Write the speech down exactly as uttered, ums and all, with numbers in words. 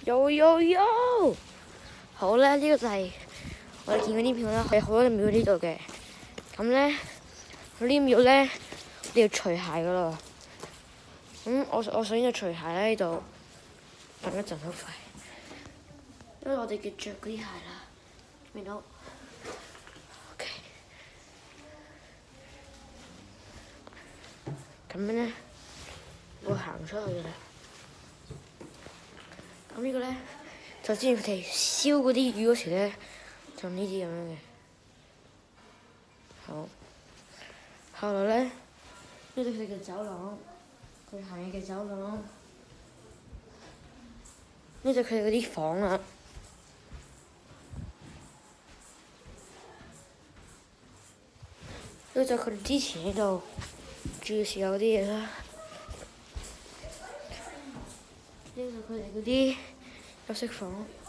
有有有，好咧，呢、這個就係我哋見嗰啲廟啦，係好多廟呢度嘅。咁咧，呢啲廟咧，你要除鞋噶啦。咁我我首先就除鞋啦呢度，等一陣好快，因為我哋嘅着嗰啲鞋啦，見到 ，OK。咁樣咧，會行出去嘅啦。咁呢個咧，就之前佢哋燒嗰啲魚嗰時咧，就呢啲咁樣嘅。好，後來咧，呢度佢哋嘅走廊，佢哋行嘅嘅走廊，呢度佢哋嗰啲房啊，呢就佢哋之前喺度住嘅時候啲嘢啦。呢度佢哋嗰啲休息房。